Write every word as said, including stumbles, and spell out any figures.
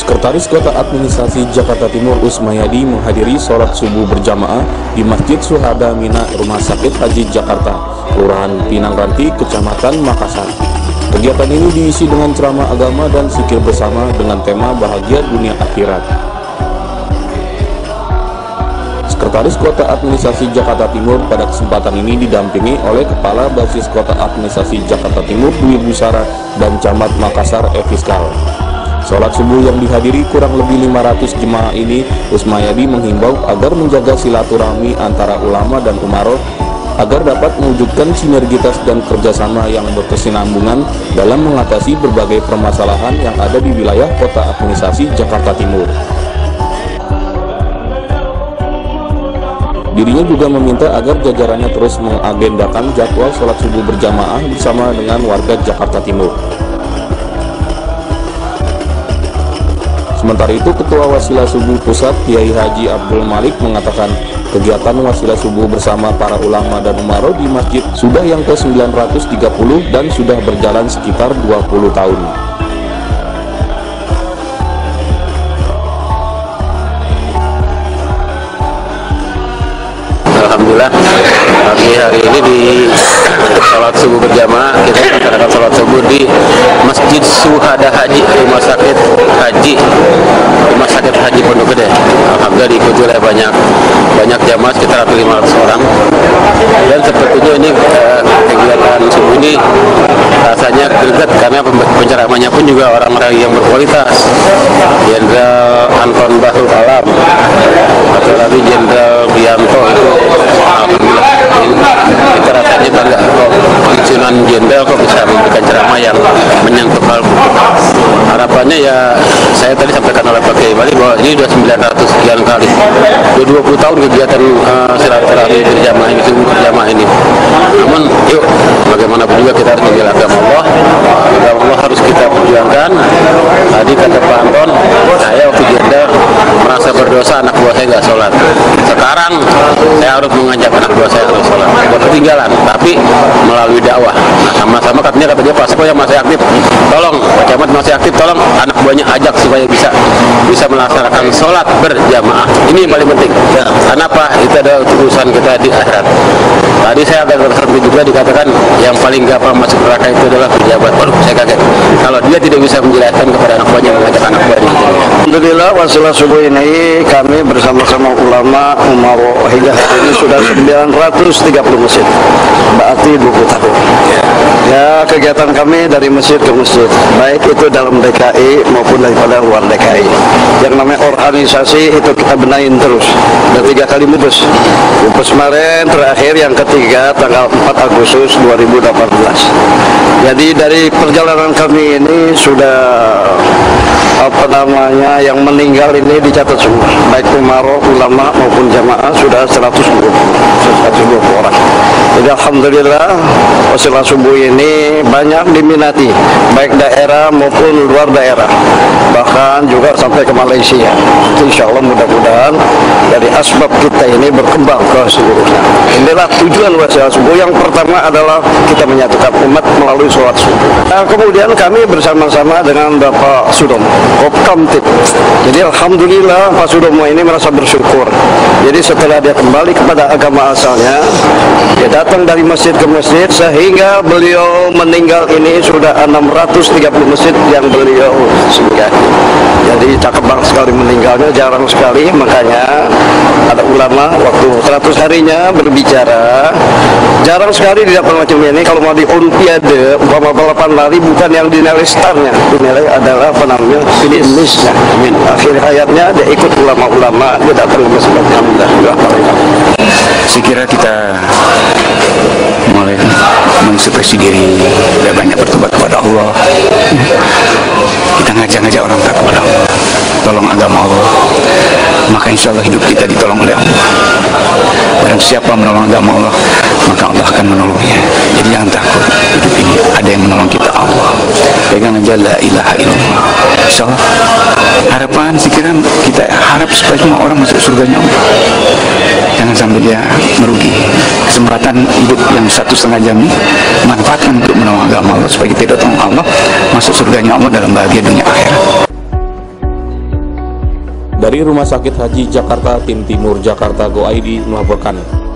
Sekretaris Kota Administrasi Jakarta Timur Usmayadi menghadiri sholat subuh berjamaah di Masjid Syuhada Mina Rumah Sakit Haji Jakarta, Kelurahan Pinang Ranti, Kecamatan Makassar. Kegiatan ini diisi dengan ceramah agama dan zikir bersama dengan tema bahagia dunia akhirat. Sekretaris Kota Administrasi Jakarta Timur pada kesempatan ini didampingi oleh Kepala Basis Kota Administrasi Jakarta Timur Dwi Busara dan Camat Makassar Efiskal. Sholat subuh yang dihadiri kurang lebih lima ratus jemaah ini, Usmayadi menghimbau agar menjaga silaturahmi antara ulama dan umaroh agar dapat mewujudkan sinergitas dan kerjasama yang berkesinambungan dalam mengatasi berbagai permasalahan yang ada di wilayah Kota Administrasi Jakarta Timur. Dirinya juga meminta agar jajarannya terus mengagendakan jadwal sholat subuh berjamaah bersama dengan warga Jakarta Timur. Sementara itu, Ketua Wasilah Subuh Pusat Kiai Haji Abdul Malik mengatakan kegiatan wasilah subuh bersama para ulama dan umaroh di masjid sudah yang ke sembilan ratus tiga puluh dan sudah berjalan sekitar dua puluh tahun. Alhamdulillah, pagi hari ini di sholat subuh berjamaah kita melaksanakan sholat subuh di Masjid Syuhada Haji Rumah Sakit Haji Rumah Sakit Haji Pondok Gede. Alhamdulillah diikuti oleh banyak banyak jamaah sekitar lima ratus orang. Dan sepertinya ini eh, kegiatan subuh ini rasanya greget karena penceramahnya pun juga orang-orang yang berkualitas. Jenderal Anton Bahrul Alam atau lagi Jenderal Bianto itu. Alhamdulillah kita rasanya bangga kok pensiunan jenderal kok bisa memberikan ceramah yang menyangkut hal harapannya ya. Saya tadi sampaikan oleh Pak Kiai Bali bahwa ini sudah sembilan ratus sekian kali, sudah dua puluh tahun kegiatan uh, silaturahmi berjamaah ini, subuh berjamaah ini. Namun yuk bagaimanapun juga kita harus menjaga agama Allah, agama Allah harus kita perjuangkan. Tadi kata Pak Anton, saya waktu jenderal merasa berdosa anak buah saya nggak sholat. Sekarang saya harus mengajak anak buah saya harus sholat. Buat ketinggalan, tapi melalui dakwah. Nah, sama-sama katanya kata dia Pak Sepo yang masih aktif, tolong Pak Camat masih aktif, tolong anak buahnya ajak supaya bisa bisa melaksanakan sholat berjamaah. Ini yang paling penting. Ya. Karena apa? Itu adalah urusan kita di akhirat. Tadi saya agak terserpi juga dikatakan yang paling gampang masuk neraka itu adalah pejabat. Waduh, saya kaget. Kalau dia tidak bisa menjelaskan kepada anak buahnya, mengajak anak buahnya. Alhamdulillah, wasilah subuh ini kami bersama-sama ulama umaroh hingga hari ini sudah sembilan ratus tiga puluh masjid, berarti dua puluh tahun. Ya, kegiatan kami dari masjid ke masjid, baik itu dalam D K I maupun daripada luar D K I. Yang namanya organisasi itu kita benahin terus. Dan tiga kali mubes. Mubes kemarin terakhir yang ketiga tanggal empat Agustus dua ribu delapan belas. Jadi dari perjalanan kami ini sudah apa namanya yang meninggal ini dicatat semua, baik umaroh, ulama maupun jamaah sudah seratus dua puluh orang. Jadi alhamdulillah wasilah subuh ini banyak diminati baik daerah maupun luar daerah, bahkan juga sampai ke Malaysia. Insya Allah mudah-mudahan dari asbab kita ini berkembang ke seluruhnya. Inilah tujuan wasilah subuh. Yang pertama adalah kita menyatukan umat melalui sholat subuh. Nah, kemudian kami bersama-sama dengan Bapak Sudomo Kopkamtib. Jadi alhamdulillah Pak Sudomo ini merasa bersyukur. Jadi setelah dia kembali kepada agama asalnya, dia datang dari masjid ke masjid sehingga beliau meninggal ini sudah enam ratus tiga puluh masjid yang beliau singgahi. Jadi cakep banget sekali meninggalnya, jarang sekali. Makanya ada ulama waktu seratus harinya berbicara, jarang sekali didapat macam ini. Kalau mau di olimpiade umpama balapan lari, bukan yang dinilai startnya, dinilai adalah apa namanya finishnya. Akhir hayatnya dia ikut ulama-ulama, dia datang ke masjid. Alhamdulillah. Saya kira kita mulai mensupresi diri, sudah banyak bertobat kepada Allah. Kita ngajak-ngajak orang tak kepada Allah, tolong agama Allah, maka insya Allah hidup kita ditolong oleh Allah. Barang siapa menolong agama Allah, maka Allah akan menolongnya. Jadi jangan takut, hidup ini ada yang menolong kita, Allah. Pegang aja la ilaha illallah. Insya Allah harapan, pikiran kita harap supaya semua orang masuk surganya Allah. Jangan sampai dia merugi. Kesempatan hidup yang satu setengah jam ini manfaatkan untuk menolong agama Allah supaya kita tidak tolong Allah masuk surganya Allah dalam bahagia dunia akhirat. Dari Rumah Sakit Haji Jakarta, tim Timur Jakarta Go I D melaporkan.